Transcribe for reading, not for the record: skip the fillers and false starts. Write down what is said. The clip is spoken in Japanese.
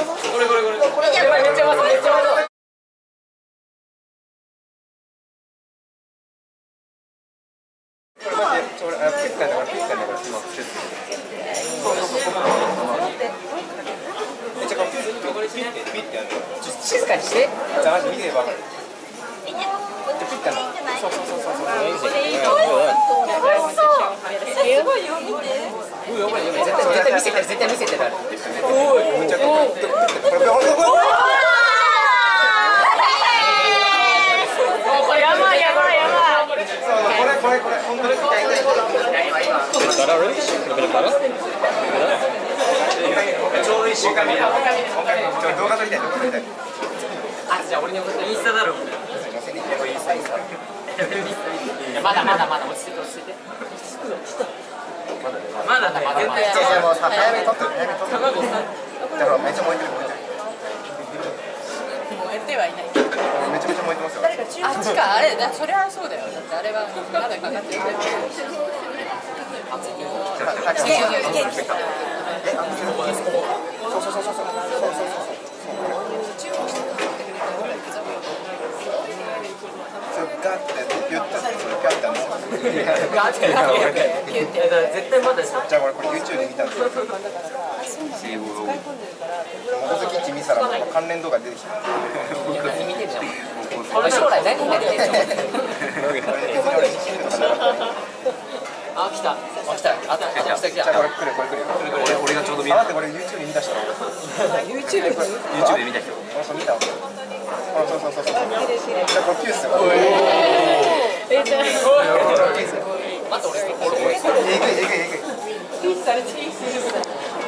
これめっちゃうまそうめっちゃうまそう。静かにして。じゃあマジ見てれば分かる。ピッカの。そう。すごいよ見て。絶対見せてる絶対見せてる。おい。これやばい。これ本当に痛い。ちょうどいい瞬間見た。動画撮りたい。あ、じゃあ俺に送ってインスタだろ。まだ落ち着いて。まだ絶対もうさ早めに撮ってる。卵さ。だからめっちゃ燃えてる。燃えてはいない。めちゃめちゃ燃えてますよ。あっちかあれだ。それはそうだよ。だってあれはまだかかってる。ガって言ったんですよ。ガって絶対まだじゃあこれ YouTube で見たんですよ。モコズキッチン見たら関連動画出てきた。見てるじゃん。将来何になりたいの？あ、来た。じゃあこれ来る。俺がちょうど見た。これ YouTube で見た人。YouTube で見た人。見た。そう。じゃあこれ9っすよ。じゃあ待って俺。えぐい。ピースされていいっすよ。